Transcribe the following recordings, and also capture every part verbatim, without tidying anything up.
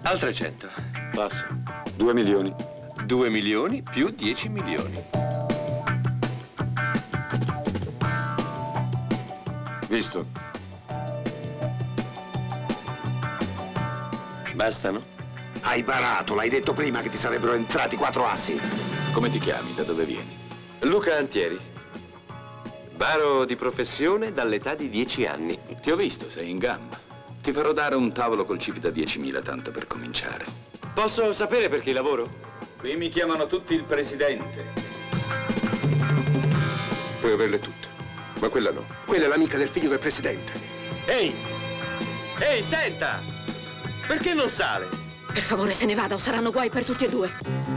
Altre cento. Passo. Due milioni. Due milioni più dieci milioni. Visto. Bastano? Hai barato, l'hai detto prima che ti sarebbero entrati quattro assi. Come ti chiami? Da dove vieni? Luca Antieri. Baro di professione dall'età di dieci anni. Ti ho visto, sei in gamba. Ti farò dare un tavolo col chip da diecimila, tanto per cominciare. Posso sapere per chi lavoro? Qui mi chiamano tutti il presidente. Puoi averle tutte, ma quella no. Quella è l'amica del figlio del presidente. Ehi! Ehi, senta! Perché non sale? Per favore se ne vada o saranno guai per tutti e due.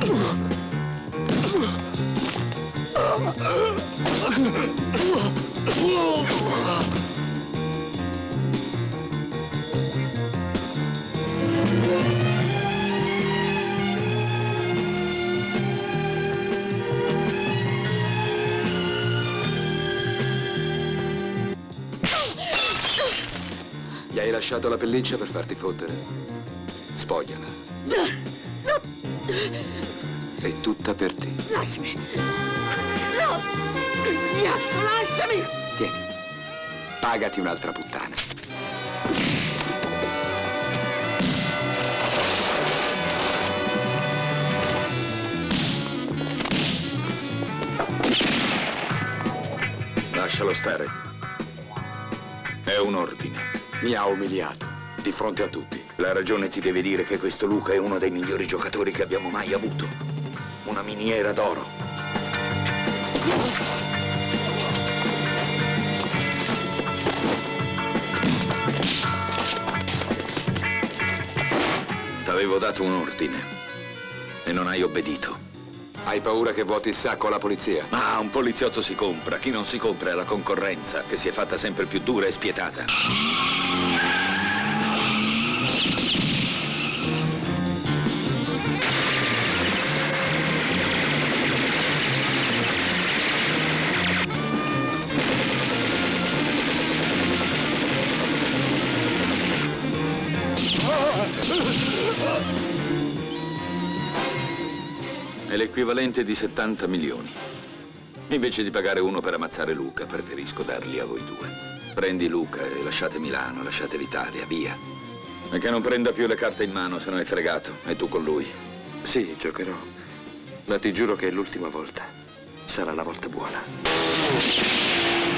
Gli hai lasciato la pelliccia per farti fottere? Spogliala. È tutta per te. Lasciami. No! Vigliacco, lasciami! Tieni. Pagati un'altra puttana. Lascialo stare. È un ordine. Mi ha umiliato, di fronte a tutti. La ragione ti deve dire che questo Luca è uno dei migliori giocatori che abbiamo mai avuto. Una miniera d'oro. T'avevo dato un ordine e non hai obbedito. Hai paura che vuoti il sacco alla polizia? Ma un poliziotto si compra. Chi non si compra è la concorrenza, che si è fatta sempre più dura e spietata. È l'equivalente di settanta milioni. Invece di pagare uno per ammazzare Luca, preferisco darli a voi due. Prendi Luca e lasciate Milano, lasciate l'Italia, via. E che non prenda più le carte in mano, se no è fregato. E tu con lui. Sì, giocherò. Ma ti giuro che è l'ultima volta. Sarà la volta buona.